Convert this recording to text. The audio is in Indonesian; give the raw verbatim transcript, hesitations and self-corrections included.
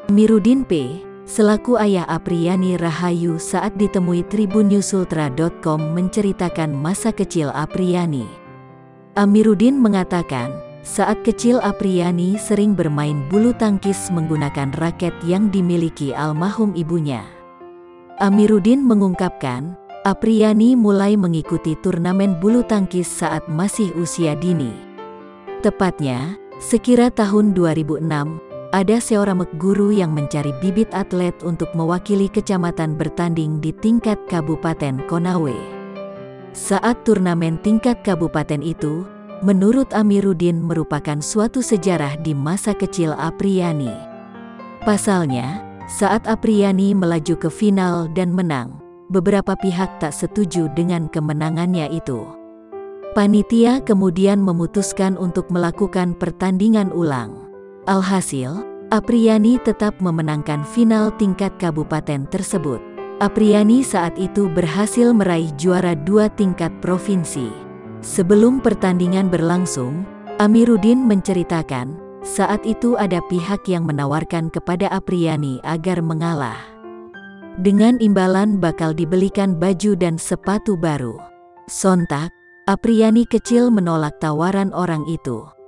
Amiruddin P. selaku ayah Apriyani Rahayu saat ditemui tribun newsultra titik com menceritakan masa kecil Apriyani. Amiruddin mengatakan, saat kecil Apriyani sering bermain bulu tangkis menggunakan raket yang dimiliki almarhum ibunya. Amiruddin mengungkapkan, Apriyani mulai mengikuti turnamen bulu tangkis saat masih usia dini. Tepatnya, sekira tahun dua ribu enam, ada seorang guru yang mencari bibit atlet untuk mewakili kecamatan bertanding di tingkat Kabupaten Konawe. Saat turnamen tingkat kabupaten itu, menurut Amiruddin merupakan suatu sejarah di masa kecil Apriyani. Pasalnya, saat Apriyani melaju ke final dan menang, beberapa pihak tak setuju dengan kemenangannya itu. Panitia kemudian memutuskan untuk melakukan pertandingan ulang. Alhasil, Apriyani tetap memenangkan final tingkat kabupaten tersebut. Apriyani saat itu berhasil meraih juara dua tingkat provinsi. Sebelum pertandingan berlangsung, Amiruddin menceritakan, saat itu ada pihak yang menawarkan kepada Apriyani agar mengalah. Dengan imbalan bakal dibelikan baju dan sepatu baru. Sontak, Apriyani kecil menolak tawaran orang itu.